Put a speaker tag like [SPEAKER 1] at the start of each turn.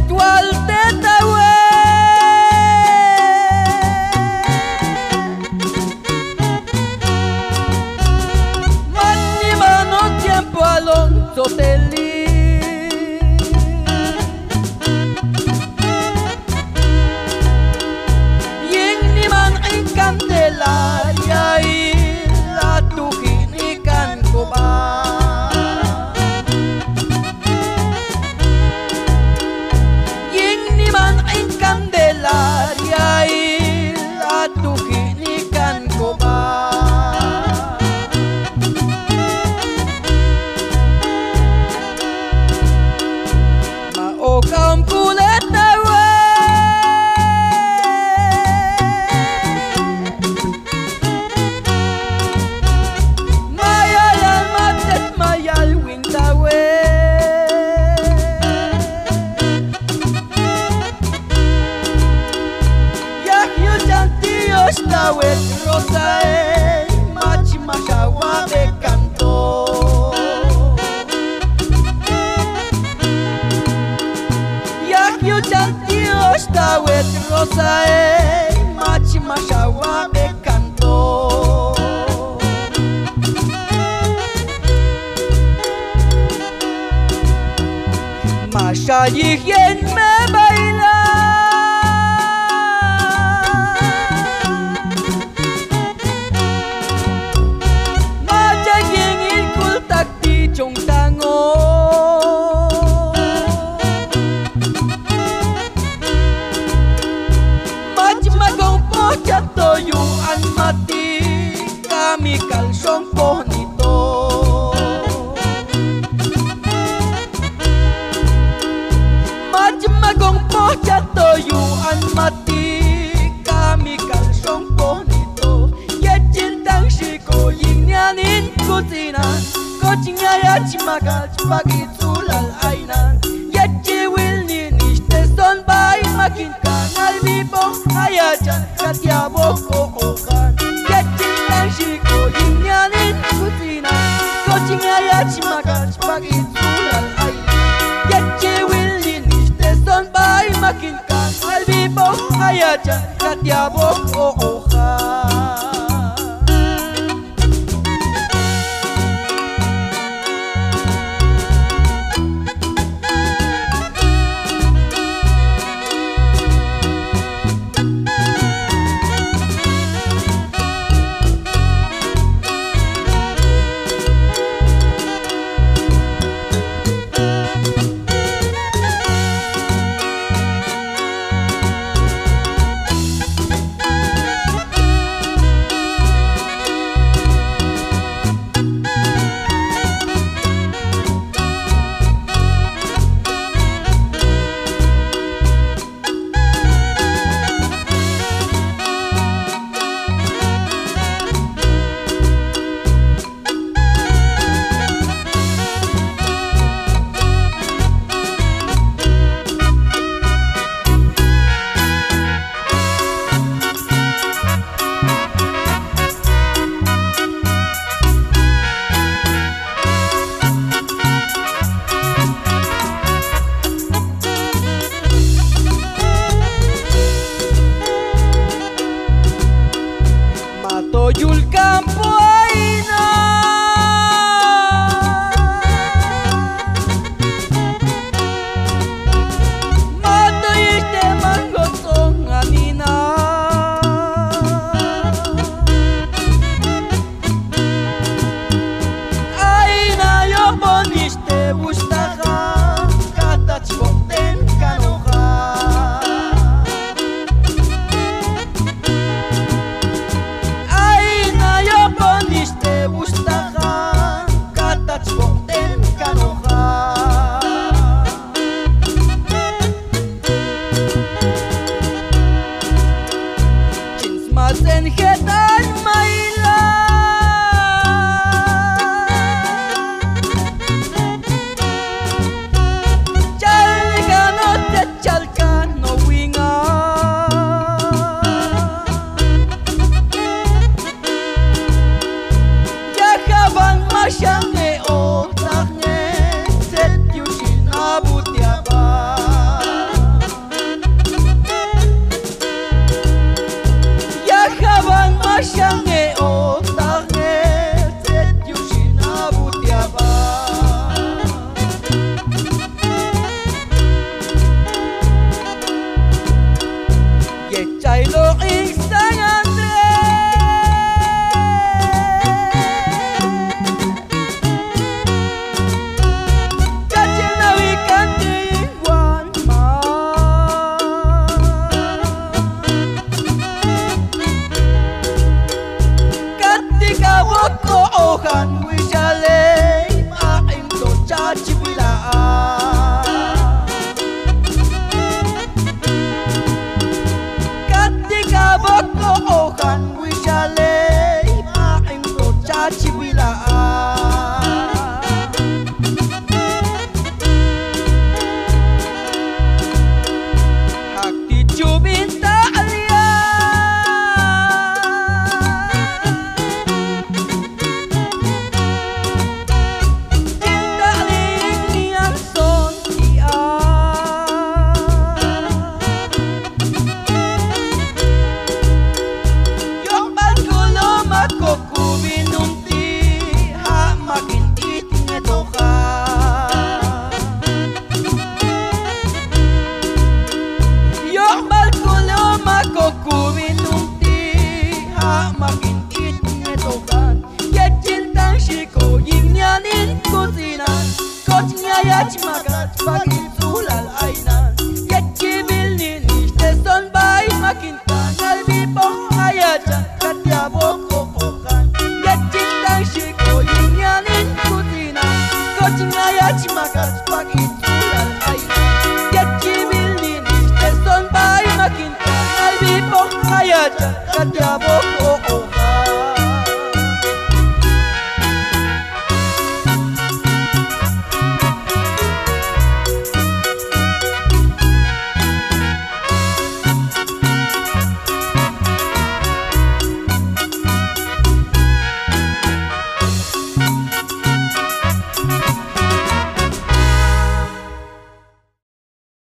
[SPEAKER 1] tual tetawe mani mano tiempo Alonso Teli ying ni man in Candelaria la tuhinikan ko ba Candelaria la tuhinikan ko ba maokam kulit tawe mayal matet mayal wing tawe Tawet rosae machi mashawa be canto yak yu chantios tawet rosae machi mashawa be canto masha yien me baila Chong tango magong po chato yung an mati kami kalsong po nito magong po chato yung an mati kami kalsong po nito yachin tang shiko yin nyanin kutina Kochinya ya chimaka chipagi tulal aina Yachi will ni nishte son bai makin kanal bibong Ayajan katya boko okan Yachi tanshiko yinyanin kutina Kochinya ya chimaka chipagi tulal aina Yachi will ni nishte son bai makin kanal bibong Ayajan katya boko okan ja magat pagi tulal ainan. Jetji will ni nicht der Son bei makintan albi boh ayaja katya boko okan. Jetji tang shiko yinyanin kutina. Kochinga ja magat pagi tulal ainan. Jetji will ni nicht der Son bei makintan albi boh ayaja katya boko